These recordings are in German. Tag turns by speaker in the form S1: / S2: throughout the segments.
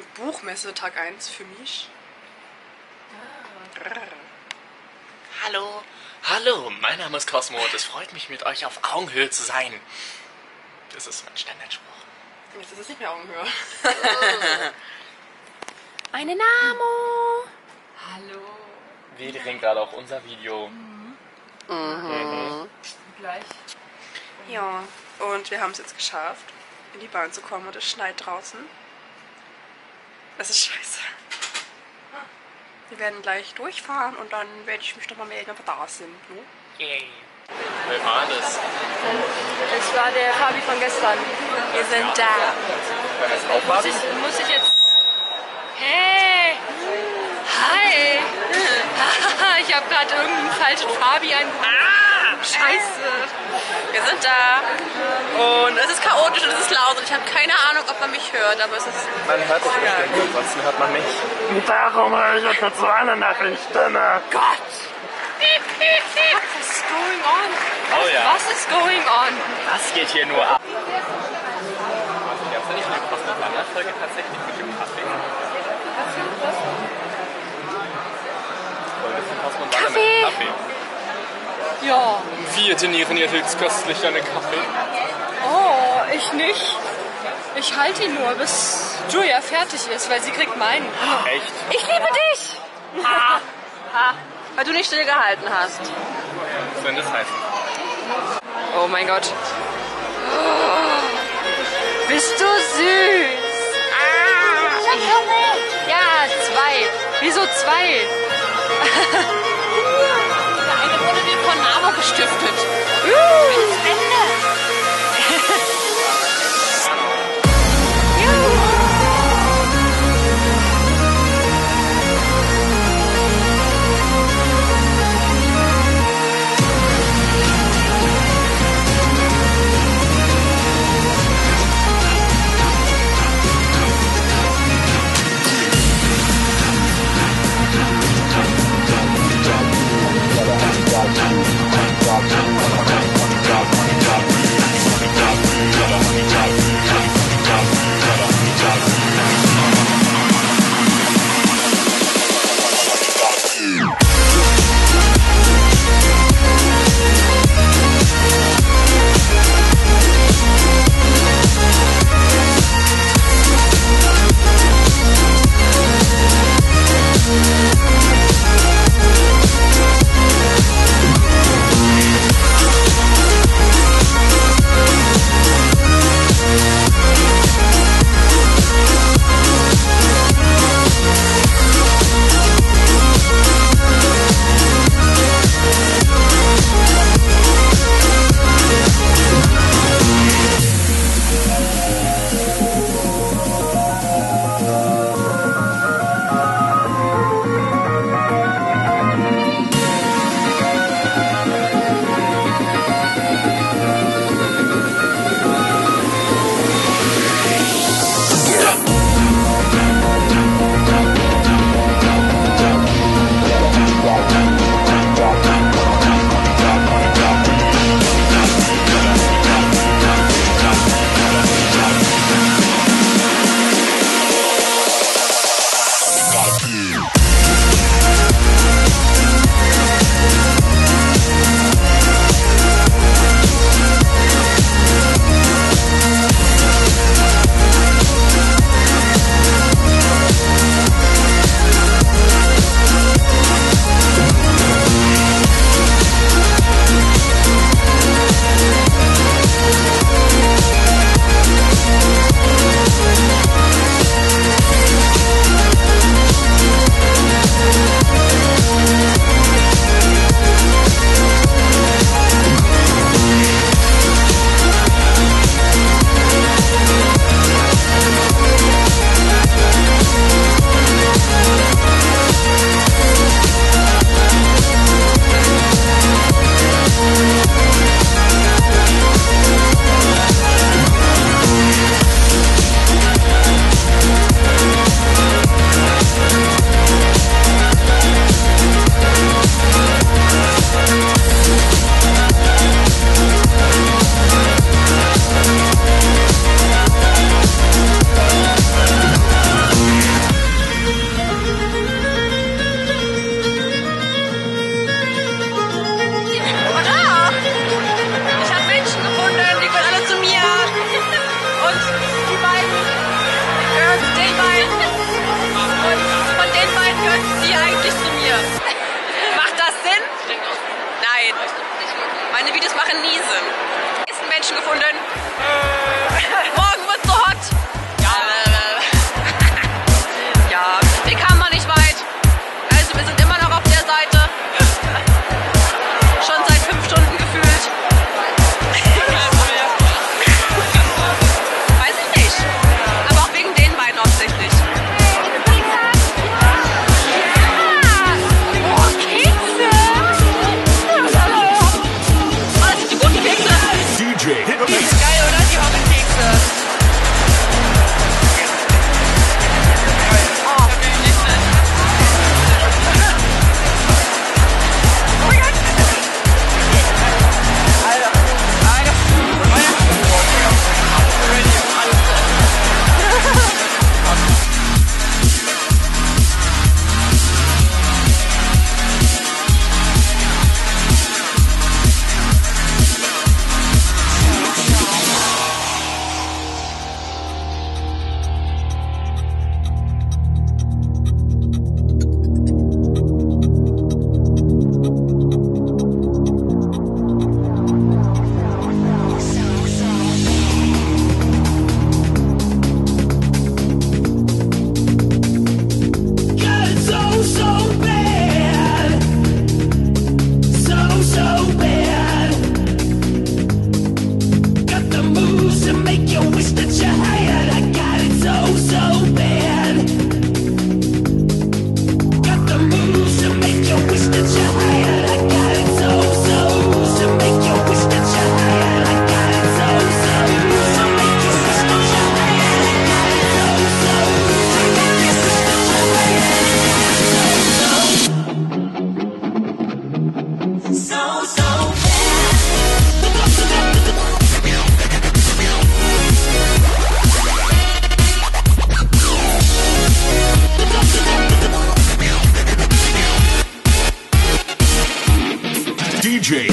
S1: Buchmesse Tag 1 für mich.
S2: Hallo. Hallo, mein Name ist Cosmo und es freut mich, mit euch auf Augenhöhe zu sein. Das ist mein Standardspruch.
S1: Jetzt ist es nicht mehr Augenhöhe.
S3: Meine Namo.
S1: Hallo.
S2: Wir drehen gerade auch unser Video.
S1: Gleich. Ja, und wir haben es jetzt geschafft, in die Bahn zu kommen und es schneit draußen. Es ist scheiße. Wir werden gleich durchfahren und dann werde ich mich doch mal melden, ob wir da sind. Ne?
S2: Yay. Wer war das?
S3: Es war der Fabi von gestern.
S1: Wir sind da.
S3: Muss ich jetzt... Hey! Hi! Ich habe gerade irgendeinen falschen Fabi angerufen. Scheiße!
S1: Wir sind da. Und es ist chaotisch und es ist laut und ich habe keine Ahnung, ob man mich hört, aber es ist...
S2: Man hört dich bestimmt, ansonsten hört man mich.
S4: Darum höre ich euch jetzt so eine Nachrichten.
S3: Gott! Was ist going on?
S2: Oh ja.
S3: Was ist going on?
S2: Was geht hier nur ab? Gab es da nicht eine passende Wanderfolge tatsächlich mit dem Kaffee?
S3: Kaffee?
S2: Kaffee.
S3: Ja.
S2: Wir trainieren hier höchstköstlich einen Kaffee.
S3: Oh, ich nicht. Ich halte ihn nur, bis Julia fertig ist, weil sie kriegt meinen.
S2: Echt?
S1: Ich liebe dich! Weil du nicht still gehalten hast.
S2: Was soll das heißen?
S1: Oh mein Gott.
S3: Bist du süß? Ja, 2. Wieso 2?
S1: Der eine wurde mir von Namo gestiftet.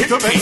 S5: the bass.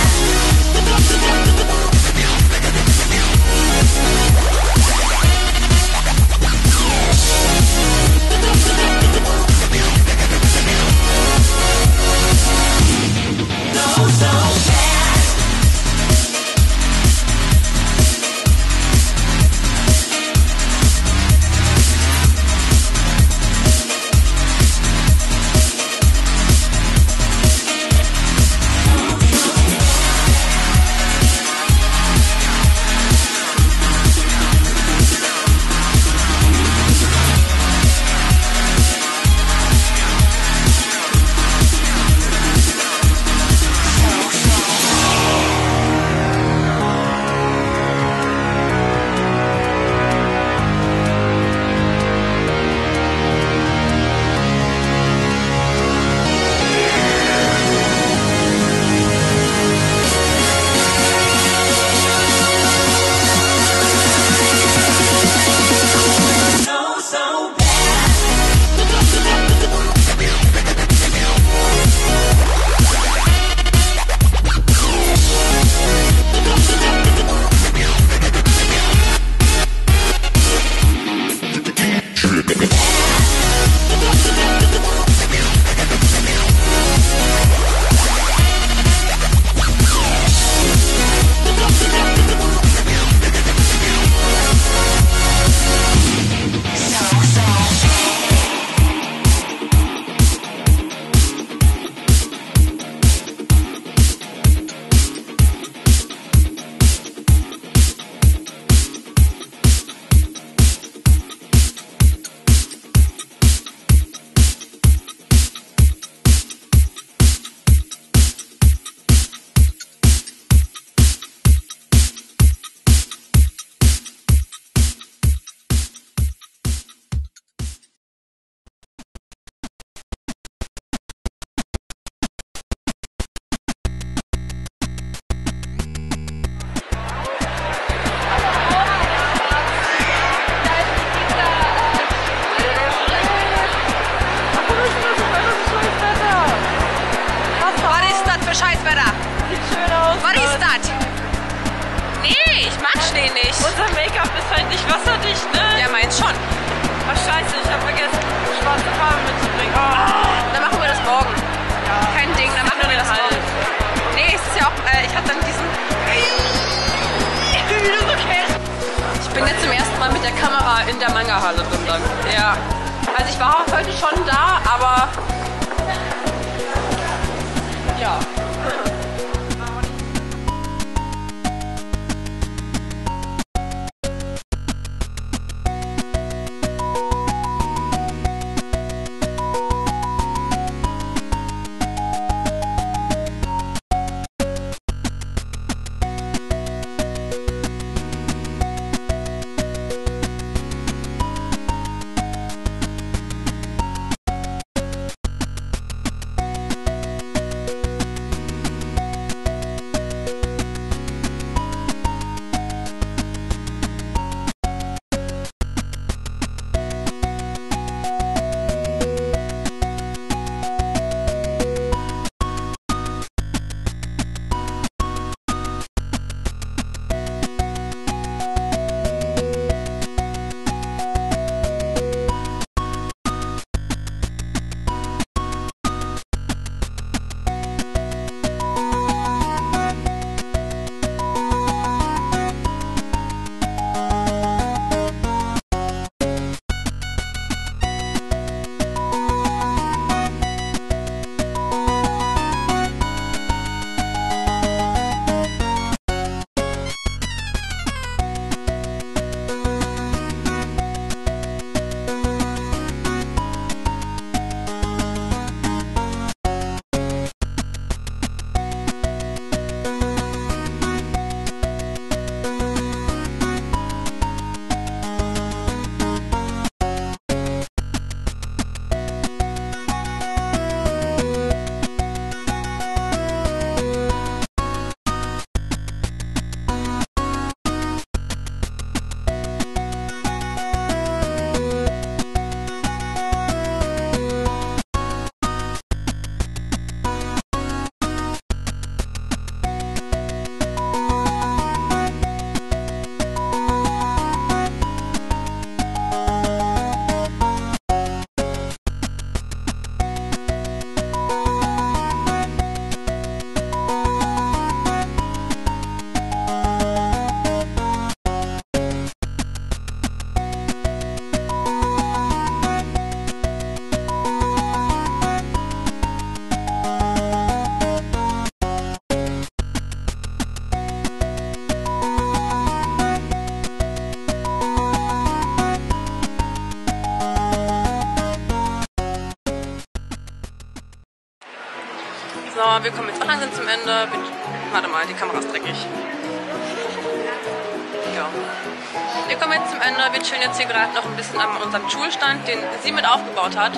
S1: Scheißwetter.
S3: Sieht schön aus.
S1: Was ist das? Nee, ich mag Schnee nicht.
S3: Unser Make-up ist halt nicht wasserdicht, ne?
S1: Ja, meins schon.
S3: Ach scheiße, ich habe vergessen, schwarze Farbe mitzubringen. Oh.
S1: Dann machen wir das morgen.
S3: Ja.
S1: Kein Ding, dann machen wir das morgen. Nee, es ist ja auch, ich hatte dann diesen... Ich bin jetzt zum ersten Mal mit der Kamera in der Manga-Halle drin dann. Ja. Also ich war heute schon da, aber... Ja. Ja, wir kommen jetzt auch langsam zum Ende. Warte mal, die Kamera ist dreckig. Ja. Wir kommen jetzt zum Ende. Wir chillen jetzt hier gerade noch ein bisschen an unserem Schulstand, den sie mit aufgebaut hat.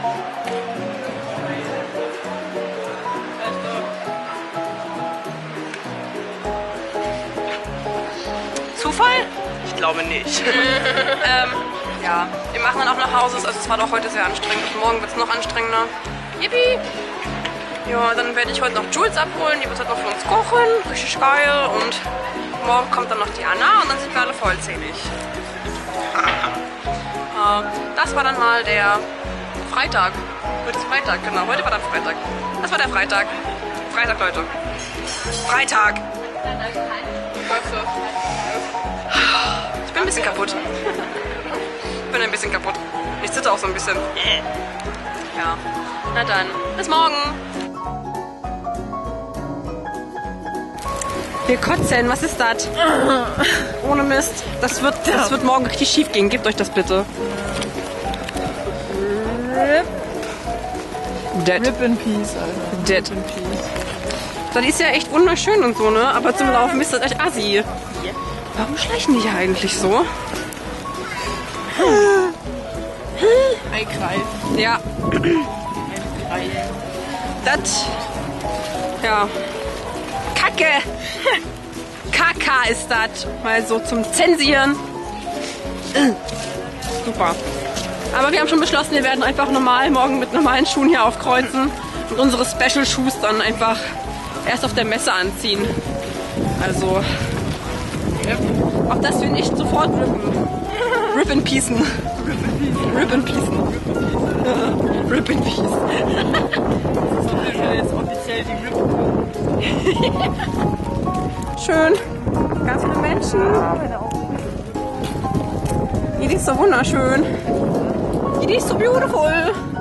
S1: Zufall?
S5: Ich glaube nicht.
S1: Ja, wir machen dann auch nach Hause. Also es war doch heute sehr anstrengend. Und morgen wird es noch anstrengender. Yippie! Ja, dann werde ich heute noch Jules abholen. Die wird heute noch für uns kochen. Richtig geil. Und morgen kommt dann noch die Anna und dann sind wir alle vollzählig. Das war dann mal der Freitag. Heute ist Freitag, genau. Heute war dann Freitag. Das war der Freitag. Freitag, Leute. Freitag! Ich bin ein bisschen kaputt. Ich bin ein bisschen kaputt. Ich sitze auch so ein bisschen. Ja. Na dann, bis morgen. Wir kotzen, was ist das? Ohne Mist. Das wird morgen richtig schief gehen. Gebt euch das bitte. Dead.
S5: Rip in Peace, Alter.
S1: Dead.
S5: Rip in Peace.
S1: Das ist ja echt wunderschön und so, ne? Aber zum Laufen ist das echt assi. Warum schleichen die hier eigentlich so?
S5: Ein Greif.
S1: Ja,
S5: Ein Greif.
S1: das... Ja. Kacke! Kaka ist das. Mal so zum Zensieren. Super. Aber wir haben schon beschlossen, wir werden einfach morgen mit normalen Schuhen hier aufkreuzen und unsere Special Shoes dann einfach erst auf der Messe anziehen. Also, auch das wir nicht sofort rippen. Rip in Peacen. Rip in Peacen. Rip in Peace.
S5: Das ist jetzt offiziell die Rip.
S1: Schön. Ganz viele Menschen. Die ist so wunderschön. Die ist so beautiful.